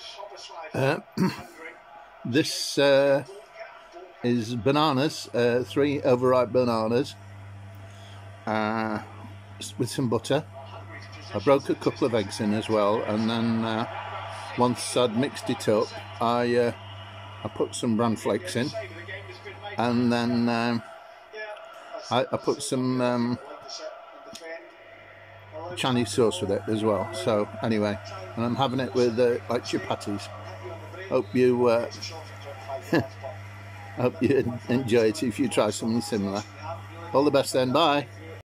This is bananas, 3 overripe bananas, with some butter. I broke a couple of eggs in as well, and then once I'd mixed it up, I put some bran flakes in, and then I put some Chinese sauce with it as well. So anyway, and I'm having it with like chapatis. Hope you hope you enjoy it if you try something similar. All the best then, bye.